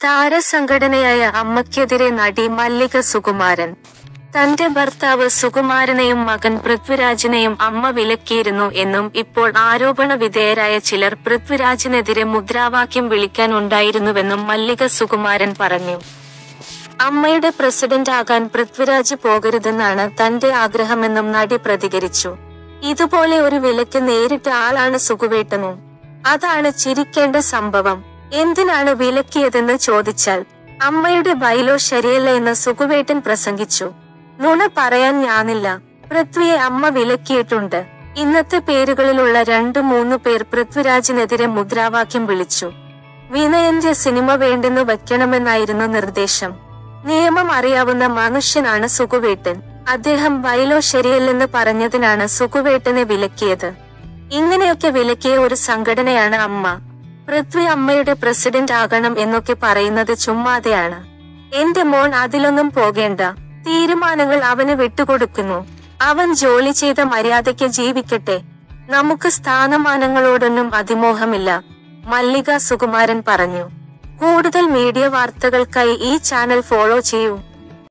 താരസംഘടനയായ അമ്മയ്ക്കെതിരെ നടി മല്ലിക സുകുമാരൻ. തന്റെ ഭർത്താവ് സുകുമാരനെയും മകൻ പൃഥ്വിരാജിനെയും അമ്മ വിലക്കിയിരുന്നു എന്നും ഇപ്പോൾ ആരോപണ വിധേയരായ ചിലർ പൃഥ്വിരാജിനെതിരെ മുദ്രാവാക്യം വിളിക്കാൻ ഉണ്ടായിരുന്നുവെന്നും മല്ലിക സുകുമാരൻ പറഞ്ഞു. അമ്മയുടെ പ്രസിഡന്റ് ആകാൻ പൃഥ്വിരാജ് പോകരുതെന്നാണ് തന്റെ ആഗ്രഹമെന്നും നടി പ്രതികരിച്ചു. ഇതുപോലെ ഒരു വിലക്ക് നേരിട്ട ആളാണ് സുകുവേട്ടനും. അതാണ് ചിരിക്കേണ്ട സംഭവം. എന്തിനാണ് വിലക്കിയതെന്ന് ചോദിച്ചാൽ അമ്മയുടെ ബൈലോ ശരിയല്ല എന്ന് സുകുവേട്ടൻ പ്രസംഗിച്ചു. നുണ പറയാൻ ഞാനില്ല. പൃഥ്വിയെ അമ്മ വിലക്കിയിട്ടുണ്ട്. ഇന്നത്തെ പേരുകളിലുള്ള 2-3 പേർ പൃഥ്വിരാജിനെതിരെ മുദ്രാവാക്യം വിളിച്ചു. വിനയന്റെ സിനിമ വേണ്ടെന്ന് വയ്ക്കണമെന്നായിരുന്നു നിർദ്ദേശം. നിയമം അറിയാവുന്ന മനുഷ്യനാണ് സുകുവേട്ടൻ. അദ്ദേഹം ബൈലോ ശരിയല്ലെന്ന് പറഞ്ഞതിനാണ് സുകുവേട്ടനെ വിലക്കിയത്. ഇങ്ങനെയൊക്കെ വിലക്കിയ ഒരു സംഘടനയാണ് അമ്മ. പൃഥ്വി അമ്മയുടെ പ്രസിഡന്റ് ആകണം എന്നൊക്കെ പറയുന്നത് ചുമ്മാതെയാണ്. എന്റെ മോൻ അതിലൊന്നും പോകേണ്ട. തീരുമാനങ്ങൾ അവന് വിട്ടുകൊടുക്കുന്നു. അവൻ ജോലി ചെയ്ത മര്യാദയ്ക്ക് ജീവിക്കട്ടെ. നമുക്ക് സ്ഥാനമാനങ്ങളോടൊന്നും അതിമോഹമില്ല, മല്ലിക സുകുമാരൻ പറഞ്ഞു. കൂടുതൽ മീഡിയ വാർത്തകൾക്കായി ഈ ചാനൽ ഫോളോ ചെയ്യൂ.